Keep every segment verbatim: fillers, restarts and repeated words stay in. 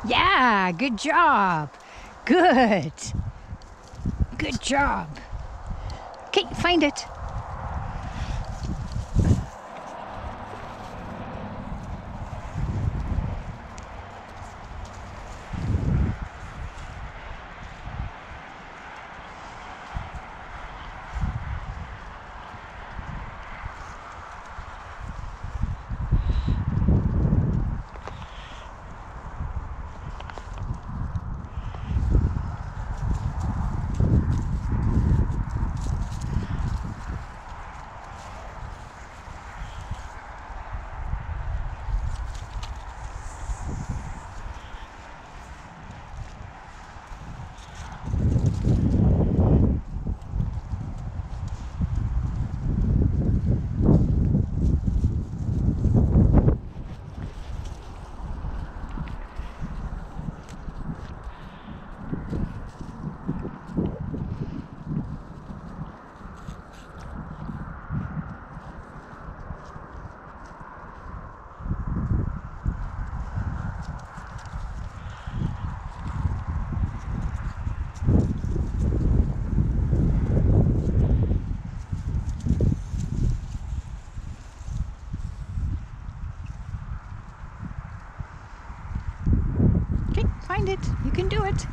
Yeah, good job. Good. Good job. Okay, find it. Okay, find it. You can do it.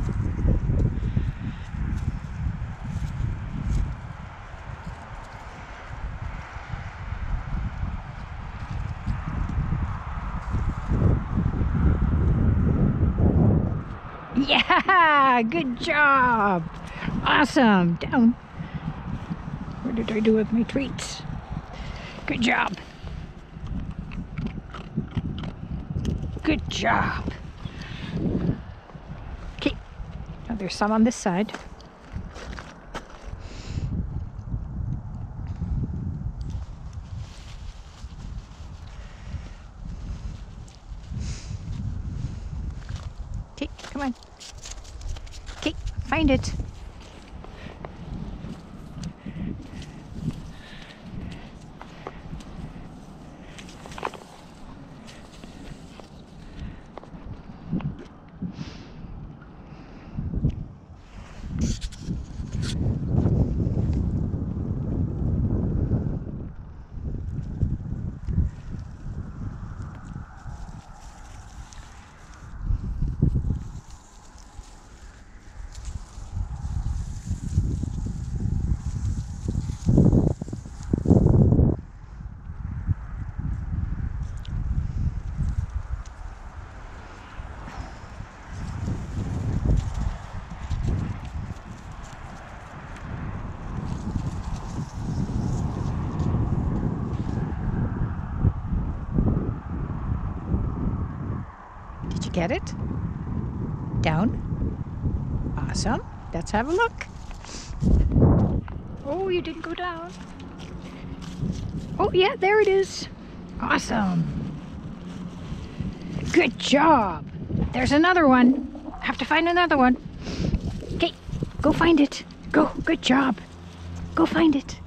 Yeah, good job. Awesome. Down. What did I do with my treats? Good job. Good job. Okay. Now there's some on this side. Okay, come on. Okay, find it. Did you get it? Down? Awesome. Let's have a look. Oh, you didn't go down. Oh, yeah, there it is. Awesome. Good job. There's another one. Have to find another one. Okay, go find it. Go. Good job. Go find it.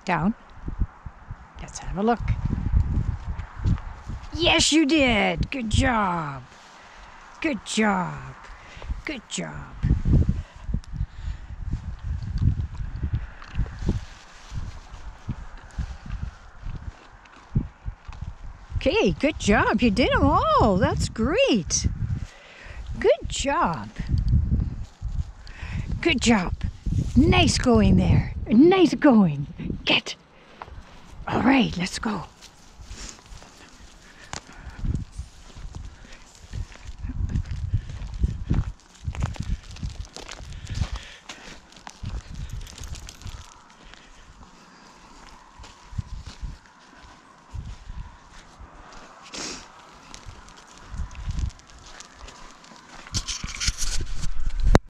Down. Let's have a look. Yes, you did. Good job. Good job. Good job. Okay, good job. You did them all. That's great. Good job. Good job. Nice going there. Nice going. Get. All right, let's go.